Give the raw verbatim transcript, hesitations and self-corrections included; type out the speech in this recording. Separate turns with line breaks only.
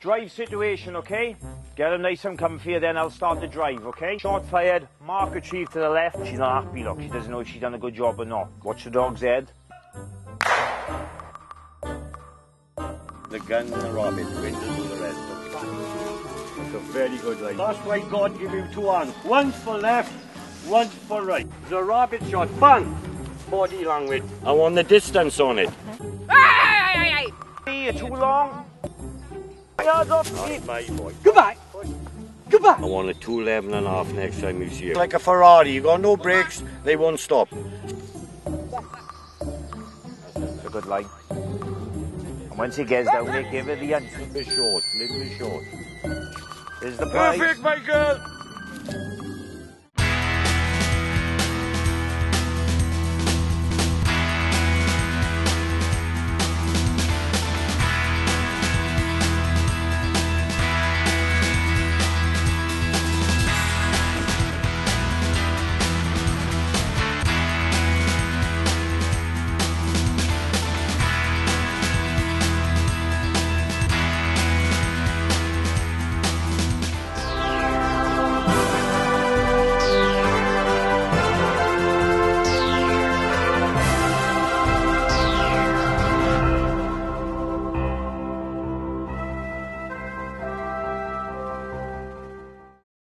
drive situation, okay? Get her nice and comfy, then I'll start the drive, okay? Shot fired, mark retrieved to the left. She's not happy, look. She doesn't know if she's done a good job or not. Watch the dog's head.
The gun and the rabbit win to do the rest, okay?
That's a very good line.
That's why God give you two hands. One for left, one for right. The rabbit shot, bang! Body language. I want the distance on it.
You're too long. Yards off.
That's my boy.
Go back. Go back.
I want a two eleven and a half next time you see it. Like a Ferrari, you got no brakes, they won't stop.
That's a good line. And once he gets down there, give her the end.
Little bit short, little bit short.
There's the prize.
Perfect, my girl!